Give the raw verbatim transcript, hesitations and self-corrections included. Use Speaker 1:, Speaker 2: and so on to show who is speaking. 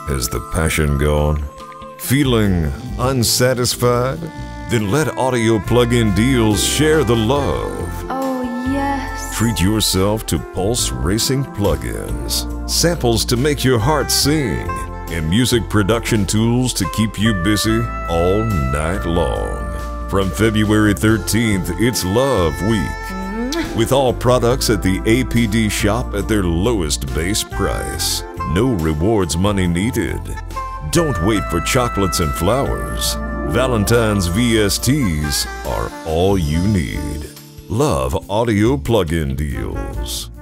Speaker 1: Has the passion gone? Feeling unsatisfied? Then let Audio Plug-in Deals share the love.
Speaker 2: Oh, yes.
Speaker 1: Treat yourself to Pulse Racing plugins, samples to make your heart sing, and music production tools to keep you busy all night long. From February thirteenth, it's Love Week, with all products at the A P D shop at their lowest base price. No rewards money needed. Don't wait for chocolates and flowers. Valentine's V S Ts are all you need. Love Audio Plug-in Deals.